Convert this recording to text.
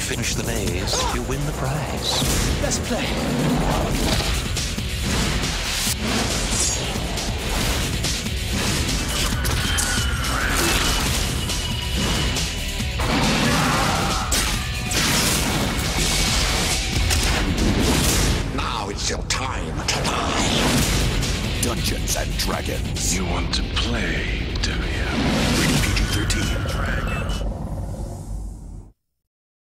finish the maze, you win the prize. Let's play. Now it's your time to die. Dungeons and Dragons. You want to play, do you? Rated PG-13.